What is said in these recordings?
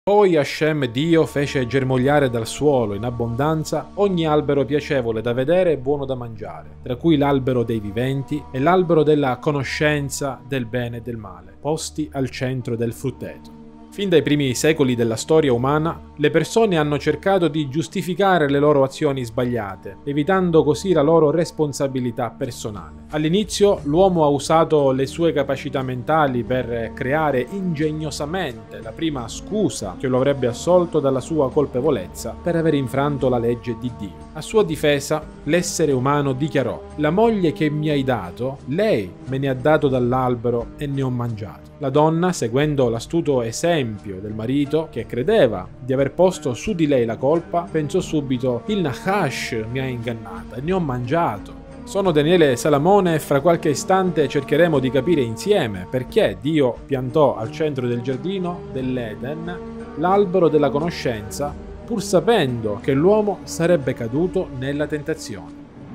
Poi Hashem, Dio, fece germogliare dal suolo in abbondanza ogni albero piacevole da vedere e buono da mangiare, tra cui l'albero dei viventi e l'albero della conoscenza del bene e del male, posti al centro del frutteto. Fin dai primi secoli della storia umana, le persone hanno cercato di giustificare le loro azioni sbagliate, evitando così la loro responsabilità personale. All'inizio l'uomo ha usato le sue capacità mentali per creare ingegnosamente la prima scusa che lo avrebbe assolto dalla sua colpevolezza per aver infranto la legge di Dio. A sua difesa, l'essere umano dichiarò: «La moglie che mi hai dato, lei me ne ha dato dall'albero e ne ho mangiato». La donna, seguendo l'astuto esempio del marito, che credeva di aver posto su di lei la colpa, pensò subito: «Il Nahash mi ha ingannata e ne ho mangiato». Sono Daniele Salamone e fra qualche istante cercheremo di capire insieme perché Dio piantò al centro del giardino dell'Eden l'albero della conoscenza, pur sapendo che l'uomo sarebbe caduto nella tentazione.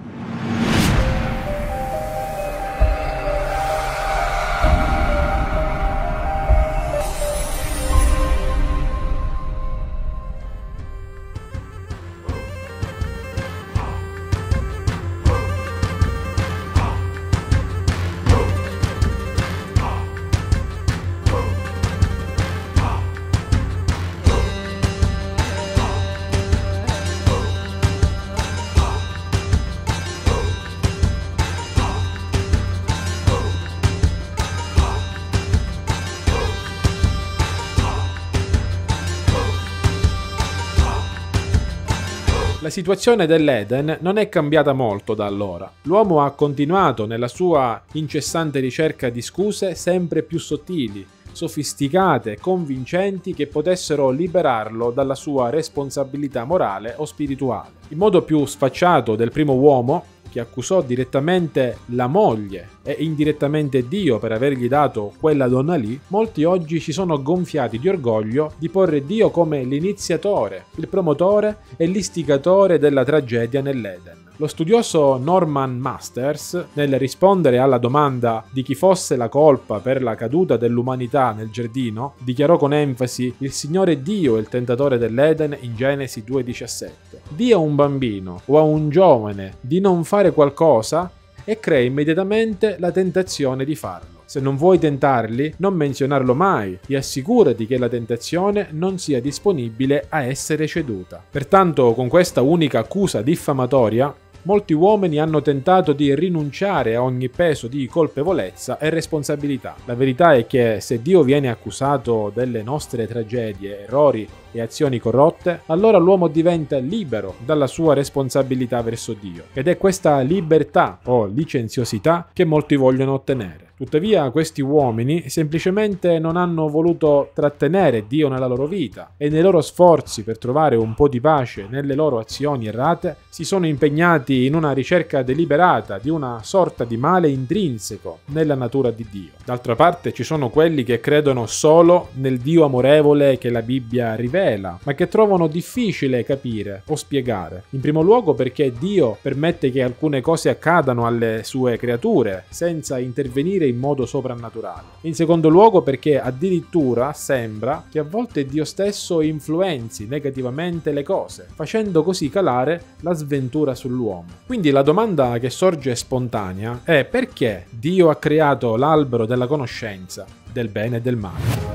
La situazione dell'Eden non è cambiata molto da allora. L'uomo ha continuato nella sua incessante ricerca di scuse sempre più sottili, sofisticate e convincenti che potessero liberarlo dalla sua responsabilità morale o spirituale. Il modo più sfacciato del primo uomo, che accusò direttamente la moglie e indirettamente Dio per avergli dato quella donna lì, molti oggi si sono gonfiati di orgoglio di porre Dio come l'iniziatore, il promotore e l'istigatore della tragedia nell'Eden. Lo studioso Norman Masters, nel rispondere alla domanda di chi fosse la colpa per la caduta dell'umanità nel giardino, dichiarò con enfasi: «Il Signore Dio è il tentatore dell'Eden» in Genesi 2,17. Dia a un bambino o a un giovane di non fare qualcosa e crea immediatamente la tentazione di farlo. Se non vuoi tentarli, non menzionarlo mai e assicurati che la tentazione non sia disponibile a essere ceduta. Pertanto, con questa unica accusa diffamatoria, molti uomini hanno tentato di rinunciare a ogni peso di colpevolezza e responsabilità. La verità è che se Dio viene accusato delle nostre tragedie, errori e azioni corrotte, allora l'uomo diventa libero dalla sua responsabilità verso Dio. Ed è questa libertà o licenziosità che molti vogliono ottenere. Tuttavia questi uomini semplicemente non hanno voluto trattenere Dio nella loro vita e nei loro sforzi per trovare un po' di pace nelle loro azioni errate si sono impegnati in una ricerca deliberata di una sorta di male intrinseco nella natura di Dio. D'altra parte ci sono quelli che credono solo nel Dio amorevole che la Bibbia rivela, ma che trovano difficile capire o spiegare. In primo luogo perché Dio permette che alcune cose accadano alle sue creature senza intervenire in modo soprannaturale. In secondo luogo perché addirittura sembra che a volte Dio stesso influenzi negativamente le cose, facendo così calare la sventura sull'uomo. Quindi la domanda che sorge spontanea è: perché Dio ha creato l'albero della conoscenza del bene e del male?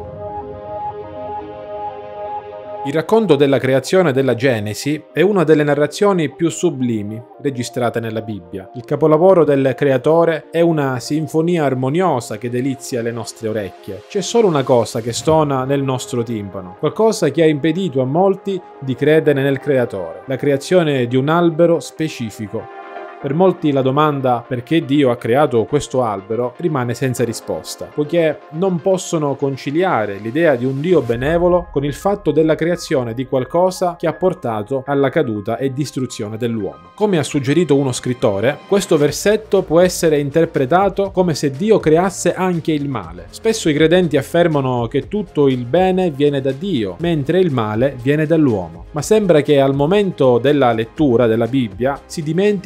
Il racconto della creazione della Genesi è una delle narrazioni più sublimi registrate nella Bibbia. Il capolavoro del creatore è una sinfonia armoniosa che delizia le nostre orecchie. C'è solo una cosa che stona nel nostro timpano, qualcosa che ha impedito a molti di credere nel creatore: la creazione di un albero specifico. Per molti la domanda perché Dio ha creato questo albero rimane senza risposta, poiché non possono conciliare l'idea di un Dio benevolo con il fatto della creazione di qualcosa che ha portato alla caduta e distruzione dell'uomo. Come ha suggerito uno scrittore, questo versetto può essere interpretato come se Dio creasse anche il male. Spesso i credenti affermano che tutto il bene viene da Dio, mentre il male viene dall'uomo. Ma sembra che al momento della lettura della Bibbia si dimentichino che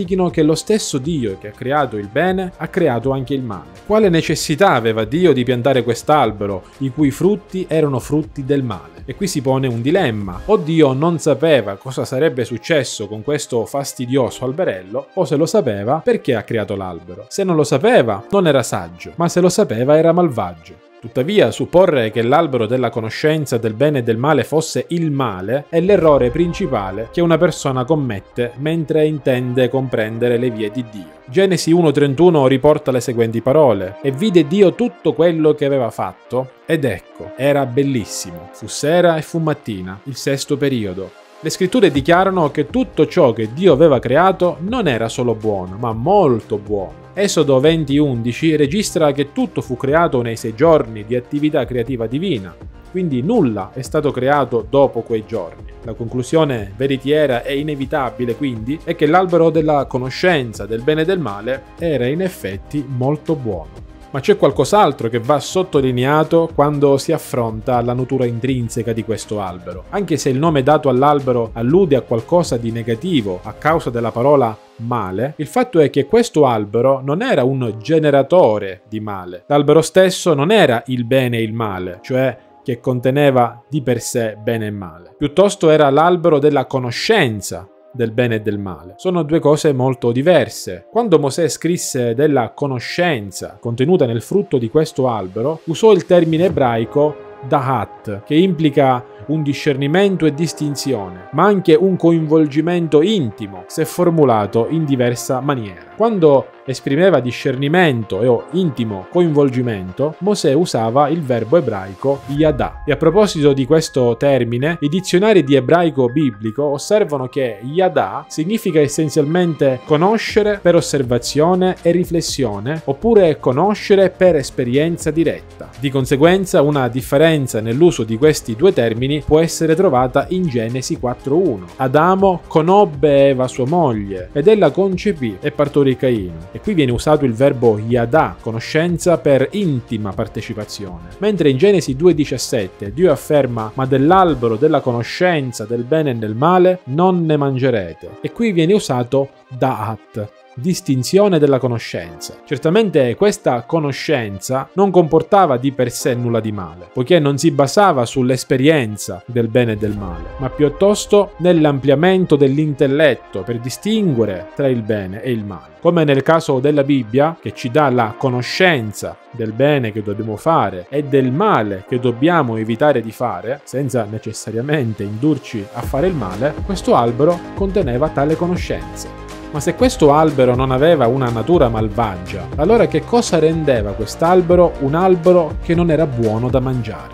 lo stesso Dio che ha creato il bene ha creato anche il male. Quale necessità aveva Dio di piantare quest'albero i cui frutti erano frutti del male? E qui si pone un dilemma: o Dio non sapeva cosa sarebbe successo con questo fastidioso alberello, o se lo sapeva, perché ha creato l'albero? Se non lo sapeva, non era saggio, ma se lo sapeva era malvagio. Tuttavia, supporre che l'albero della conoscenza del bene e del male fosse il male è l'errore principale che una persona commette mentre intende comprendere le vie di Dio. Genesi 1:31 riporta le seguenti parole: «E vide Dio tutto quello che aveva fatto, ed ecco, era bellissimo. Fu sera e fu mattina, il sesto periodo». Le scritture dichiarano che tutto ciò che Dio aveva creato non era solo buono, ma molto buono. Esodo 20:11 registra che tutto fu creato nei 6 giorni di attività creativa divina, quindi nulla è stato creato dopo quei giorni. La conclusione veritiera e inevitabile, quindi, è che l'albero della conoscenza del bene e del male era in effetti molto buono. Ma c'è qualcos'altro che va sottolineato quando si affronta la natura intrinseca di questo albero. Anche se il nome dato all'albero allude a qualcosa di negativo a causa della parola male, il fatto è che questo albero non era un generatore di male. L'albero stesso non era il bene e il male, cioè che conteneva di per sé bene e male. Piuttosto era l'albero della conoscenza del bene e del male. Sono due cose molto diverse. Quando Mosè scrisse della conoscenza contenuta nel frutto di questo albero, usò il termine ebraico dahat, che implica un discernimento e distinzione, ma anche un coinvolgimento intimo, se formulato in diversa maniera. Quando esprimeva discernimento o intimo coinvolgimento, Mosè usava il verbo ebraico yadà. E a proposito di questo termine, i dizionari di ebraico biblico osservano che yadà significa essenzialmente conoscere per osservazione e riflessione, oppure conoscere per esperienza diretta. Di conseguenza, una differenza nell'uso di questi due termini può essere trovata in Genesi 4:1. Adamo conobbe Eva sua moglie ed ella concepì e partorì Caino. E qui viene usato il verbo yadà, conoscenza per intima partecipazione. Mentre in Genesi 2:17 Dio afferma: ma dell'albero della conoscenza del bene e del male non ne mangerete. E qui viene usato da'at, distinzione della conoscenza. Certamente questa conoscenza non comportava di per sé nulla di male, poiché non si basava sull'esperienza del bene e del male, ma piuttosto nell'ampliamento dell'intelletto per distinguere tra il bene e il male. Come nel caso della Bibbia, che ci dà la conoscenza del bene che dobbiamo fare e del male che dobbiamo evitare di fare, senza necessariamente indurci a fare il male, questo albero conteneva tale conoscenza. Ma se questo albero non aveva una natura malvagia, allora che cosa rendeva quest'albero un albero che non era buono da mangiare?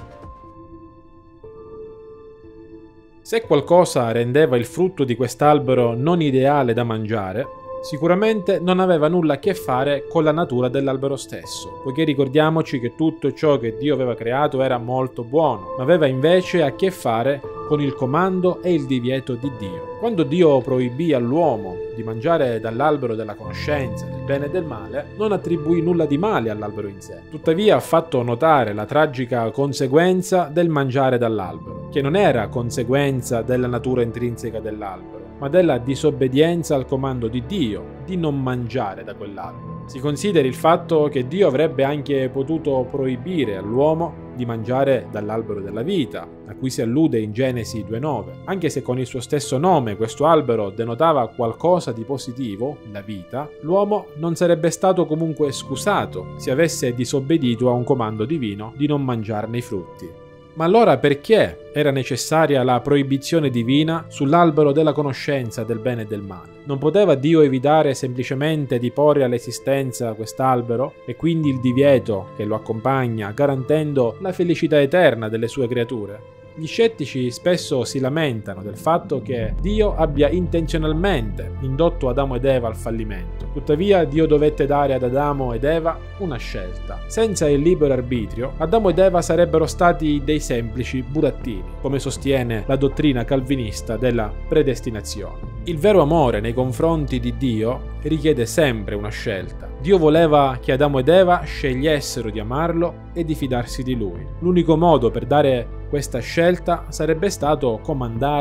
Se qualcosa rendeva il frutto di quest'albero non ideale da mangiare, sicuramente non aveva nulla a che fare con la natura dell'albero stesso, poiché ricordiamoci che tutto ciò che Dio aveva creato era molto buono, ma aveva invece a che fare con il comando e il divieto di Dio. Quando Dio proibì all'uomo di mangiare dall'albero della conoscenza del bene e del male, non attribuì nulla di male all'albero in sé. Tuttavia ha fatto notare la tragica conseguenza del mangiare dall'albero, che non era conseguenza della natura intrinseca dell'albero, ma della disobbedienza al comando di Dio di non mangiare da quell'albero. Si consideri il fatto che Dio avrebbe anche potuto proibire all'uomo di mangiare dall'albero della vita, a cui si allude in Genesi 2:9. Anche se con il suo stesso nome questo albero denotava qualcosa di positivo, la vita, l'uomo non sarebbe stato comunque scusato se avesse disobbedito a un comando divino di non mangiarne i frutti. Ma allora perché era necessaria la proibizione divina sull'albero della conoscenza del bene e del male? Non poteva Dio evitare semplicemente di porre all'esistenza quest'albero e quindi il divieto che lo accompagna, garantendo la felicità eterna delle sue creature? Gli scettici spesso si lamentano del fatto che Dio abbia intenzionalmente indotto Adamo ed Eva al fallimento. Tuttavia Dio dovette dare ad Adamo ed Eva una scelta. Senza il libero arbitrio, Adamo ed Eva sarebbero stati dei semplici burattini, come sostiene la dottrina calvinista della predestinazione. Il vero amore nei confronti di Dio richiede sempre una scelta. Dio voleva che Adamo ed Eva scegliessero di amarlo e di fidarsi di lui. L'unico modo per dare questa scelta sarebbe stato comandare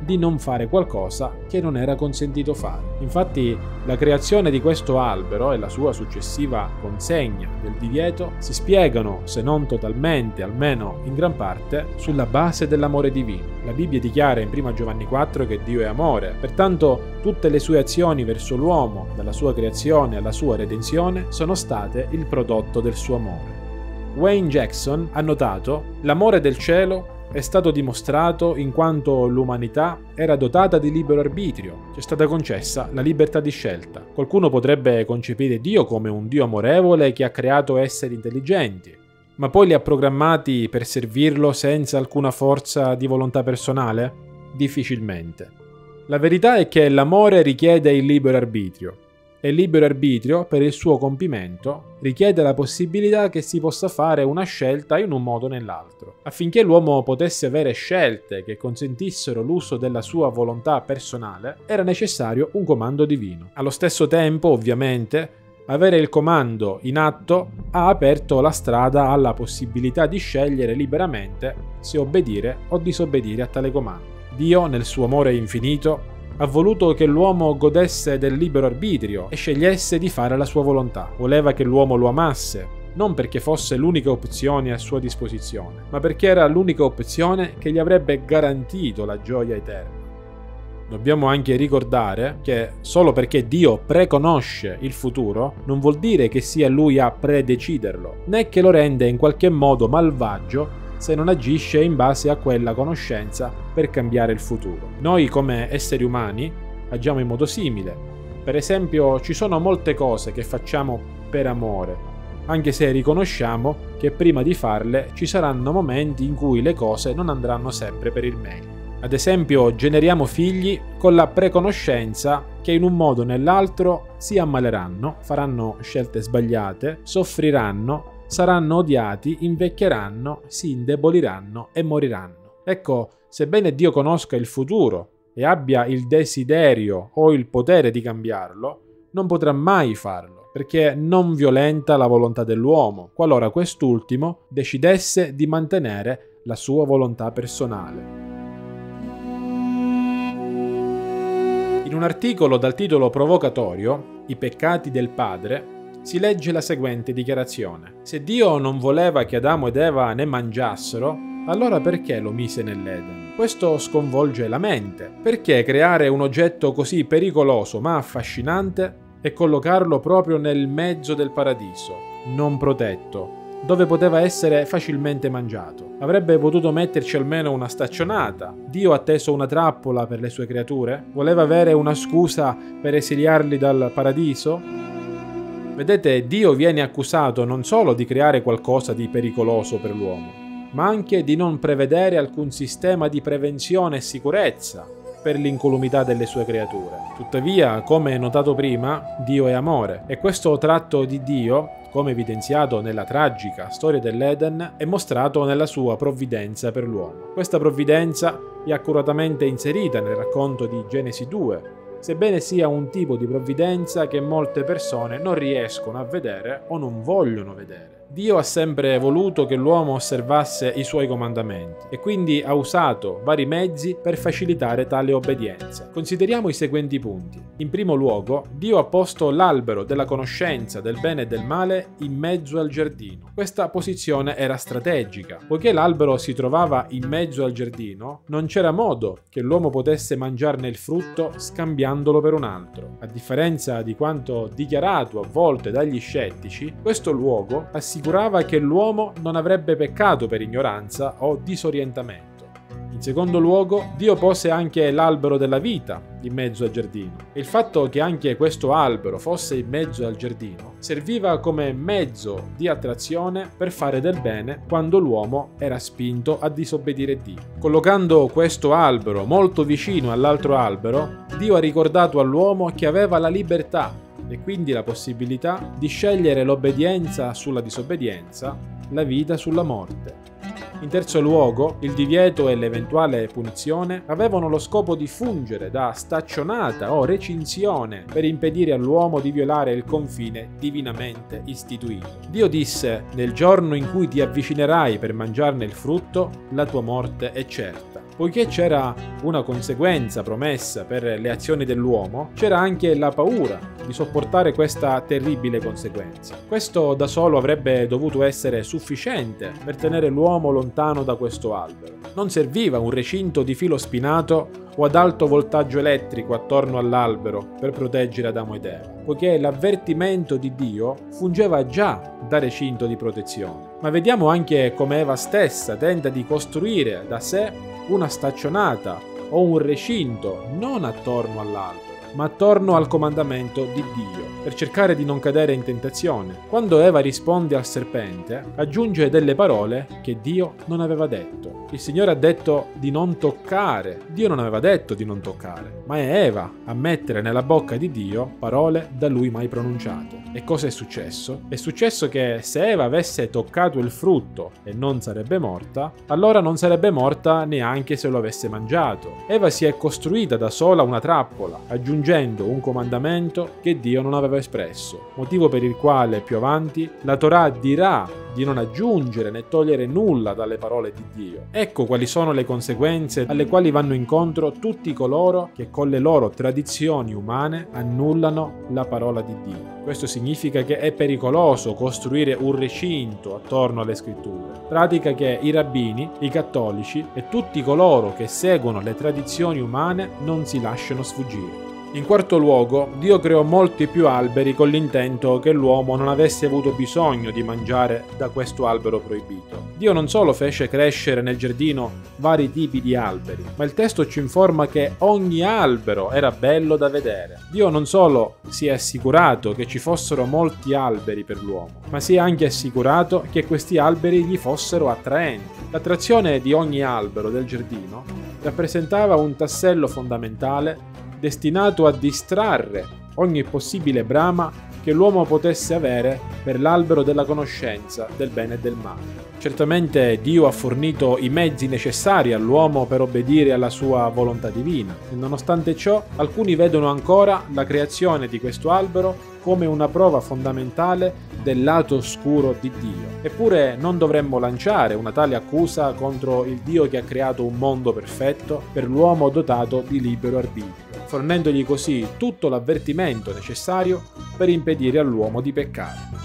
di non fare qualcosa che non era consentito fare. Infatti, la creazione di questo albero e la sua successiva consegna del divieto si spiegano, se non totalmente, almeno in gran parte, sulla base dell'amore divino. La Bibbia dichiara in 1 Giovanni 4 che Dio è amore, pertanto tutte le sue azioni verso l'uomo, dalla sua creazione alla sua redenzione, sono state il prodotto del suo amore. Wayne Jackson ha notato: l'amore del cielo è stato dimostrato in quanto l'umanità era dotata di libero arbitrio, ci è stata concessa la libertà di scelta. Qualcuno potrebbe concepire Dio come un Dio amorevole che ha creato esseri intelligenti, ma poi li ha programmati per servirlo senza alcuna forza di volontà personale? Difficilmente. La verità è che l'amore richiede il libero arbitrio, e il libero arbitrio, per il suo compimento, richiede la possibilità che si possa fare una scelta in un modo o nell'altro. Affinché l'uomo potesse avere scelte che consentissero l'uso della sua volontà personale, era necessario un comando divino. Allo stesso tempo, ovviamente, avere il comando in atto ha aperto la strada alla possibilità di scegliere liberamente se obbedire o disobbedire a tale comando. Dio, nel suo amore infinito, ha voluto che l'uomo godesse del libero arbitrio e scegliesse di fare la sua volontà. Voleva che l'uomo lo amasse, non perché fosse l'unica opzione a sua disposizione, ma perché era l'unica opzione che gli avrebbe garantito la gioia eterna. Dobbiamo anche ricordare che solo perché Dio preconosce il futuro non vuol dire che sia Lui a predeciderlo, né che lo rende in qualche modo malvagio se non agisce in base a quella conoscenza per cambiare il futuro. Noi come esseri umani agiamo in modo simile. Per esempio, ci sono molte cose che facciamo per amore, anche se riconosciamo che prima di farle ci saranno momenti in cui le cose non andranno sempre per il meglio. Ad esempio, generiamo figli con la preconoscenza che in un modo o nell'altro si ammaleranno, faranno scelte sbagliate, soffriranno, saranno odiati, invecchieranno, si indeboliranno e moriranno. Ecco, sebbene Dio conosca il futuro e abbia il desiderio o il potere di cambiarlo, non potrà mai farlo, perché non violenta la volontà dell'uomo, qualora quest'ultimo decidesse di mantenere la sua volontà personale. In un articolo dal titolo provocatorio, I peccati del padre, si legge la seguente dichiarazione: se Dio non voleva che Adamo ed Eva ne mangiassero, allora perché lo mise nell'Eden? Questo sconvolge la mente. Perché creare un oggetto così pericoloso ma affascinante e collocarlo proprio nel mezzo del paradiso, non protetto, dove poteva essere facilmente mangiato? Avrebbe potuto metterci almeno una staccionata. Dio ha teso una trappola per le sue creature? Voleva avere una scusa per esiliarli dal paradiso? Vedete, Dio viene accusato non solo di creare qualcosa di pericoloso per l'uomo, ma anche di non prevedere alcun sistema di prevenzione e sicurezza per l'incolumità delle sue creature. Tuttavia, come notato prima, Dio è amore, e questo tratto di Dio, come evidenziato nella tragica storia dell'Eden, è mostrato nella sua provvidenza per l'uomo. Questa provvidenza è accuratamente inserita nel racconto di Genesi 2, sebbene sia un tipo di provvidenza che molte persone non riescono a vedere o non vogliono vedere. Dio ha sempre voluto che l'uomo osservasse i suoi comandamenti e quindi ha usato vari mezzi per facilitare tale obbedienza. Consideriamo i seguenti punti. In primo luogo, Dio ha posto l'albero della conoscenza del bene e del male in mezzo al giardino. Questa posizione era strategica. Poiché l'albero si trovava in mezzo al giardino, non c'era modo che l'uomo potesse mangiarne il frutto scambiandolo per un altro. A differenza di quanto dichiarato a volte dagli scettici, questo luogo assicurava che l'uomo non avrebbe peccato per ignoranza o disorientamento. In secondo luogo, Dio pose anche l'albero della vita in mezzo al giardino. E il fatto che anche questo albero fosse in mezzo al giardino serviva come mezzo di attrazione per fare del bene quando l'uomo era spinto a disobbedire Dio. Collocando questo albero molto vicino all'altro albero, Dio ha ricordato all'uomo che aveva la libertà e quindi la possibilità di scegliere l'obbedienza sulla disobbedienza, la vita sulla morte. In terzo luogo, il divieto e l'eventuale punizione avevano lo scopo di fungere da staccionata o recinzione per impedire all'uomo di violare il confine divinamente istituito. Dio disse: «Nel giorno in cui ti avvicinerai per mangiarne il frutto, la tua morte è certa». Poiché c'era una conseguenza promessa per le azioni dell'uomo, c'era anche la paura di sopportare questa terribile conseguenza. Questo da solo avrebbe dovuto essere sufficiente per tenere l'uomo lontano da questo albero. Non serviva un recinto di filo spinato o ad alto voltaggio elettrico attorno all'albero per proteggere Adamo ed Eva, poiché l'avvertimento di Dio fungeva già da recinto di protezione. Ma vediamo anche come Eva stessa tenta di costruire da sé una staccionata o un recinto non attorno all'albero, ma attorno al comandamento di Dio, per cercare di non cadere in tentazione. Quando Eva risponde al serpente, aggiunge delle parole che Dio non aveva detto. Il Signore ha detto di non toccare. Dio non aveva detto di non toccare, ma è Eva a mettere nella bocca di Dio parole da lui mai pronunciate. E cosa è successo? È successo che se Eva avesse toccato il frutto e non sarebbe morta, allora non sarebbe morta neanche se lo avesse mangiato. Eva si è costruita da sola una trappola, aggiungendo un comandamento che Dio non aveva espresso, motivo per il quale più avanti la Torah dirà di non aggiungere né togliere nulla dalle parole di Dio. Ecco quali sono le conseguenze alle quali vanno incontro tutti coloro che con le loro tradizioni umane annullano la parola di Dio. Questo significa che è pericoloso costruire un recinto attorno alle scritture, pratica che i rabbini, i cattolici e tutti coloro che seguono le tradizioni umane non si lasciano sfuggire. In quarto luogo, Dio creò molti più alberi con l'intento che l'uomo non avesse avuto bisogno di mangiare da questo albero proibito. Dio non solo fece crescere nel giardino vari tipi di alberi, ma il testo ci informa che ogni albero era bello da vedere. Dio non solo si è assicurato che ci fossero molti alberi per l'uomo, ma si è anche assicurato che questi alberi gli fossero attraenti. L'attrazione di ogni albero del giardino rappresentava un tassello fondamentale destinato a distrarre ogni possibile brama che l'uomo potesse avere per l'albero della conoscenza del bene e del male. Certamente Dio ha fornito i mezzi necessari all'uomo per obbedire alla sua volontà divina, e nonostante ciò alcuni vedono ancora la creazione di questo albero come una prova fondamentale del lato oscuro di Dio. Eppure non dovremmo lanciare una tale accusa contro il Dio che ha creato un mondo perfetto per l'uomo dotato di libero arbitrio, fornendogli così tutto l'avvertimento necessario per impedire all'uomo di peccare.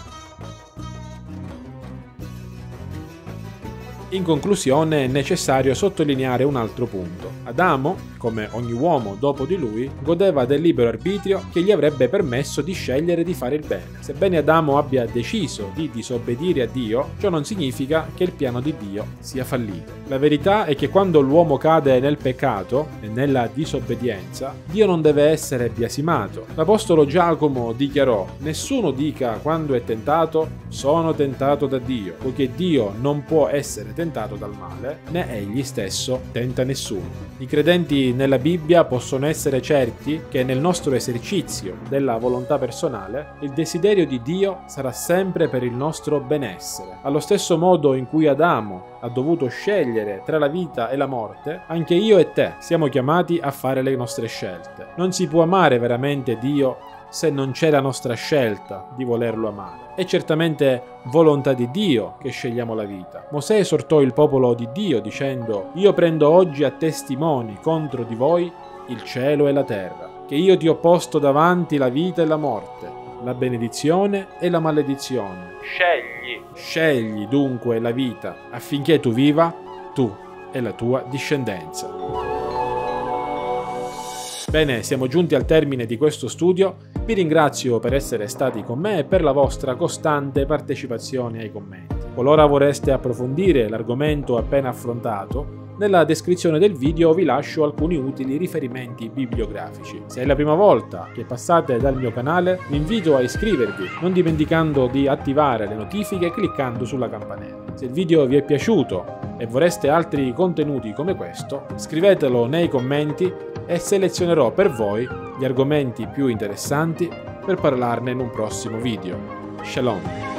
In conclusione è necessario sottolineare un altro punto. Adamo, come ogni uomo dopo di lui, godeva del libero arbitrio che gli avrebbe permesso di scegliere di fare il bene. Sebbene Adamo abbia deciso di disobbedire a Dio, ciò non significa che il piano di Dio sia fallito. La verità è che quando l'uomo cade nel peccato e nella disobbedienza, Dio non deve essere biasimato. L'apostolo Giacomo dichiarò: nessuno dica quando è tentato sono tentato da Dio, poiché Dio non può essere tentato dal male, né egli stesso tenta nessuno. I credenti nella Bibbia possono essere certi che nel nostro esercizio della volontà personale il desiderio di Dio sarà sempre per il nostro benessere. Allo stesso modo in cui Adamo ha dovuto scegliere tra la vita e la morte, anche io e te siamo chiamati a fare le nostre scelte. Non si può amare veramente Dio se non c'è la nostra scelta di volerlo amare. È certamente volontà di Dio che scegliamo la vita. Mosè esortò il popolo di Dio dicendo: io prendo oggi a testimoni contro di voi il cielo e la terra, che io ti ho posto davanti la vita e la morte, la benedizione e la maledizione. Scegli dunque la vita affinché tu viva, tu e la tua discendenza. Bene, siamo giunti al termine di questo studio. Vi ringrazio per essere stati con me e per la vostra costante partecipazione ai commenti. Qualora vorreste approfondire l'argomento appena affrontato, nella descrizione del video vi lascio alcuni utili riferimenti bibliografici. Se è la prima volta che passate dal mio canale, vi invito a iscrivervi, non dimenticando di attivare le notifiche cliccando sulla campanella. Se il video vi è piaciuto e vorreste altri contenuti come questo, scrivetelo nei commenti e selezionerò per voi gli argomenti più interessanti per parlarne in un prossimo video. Shalom!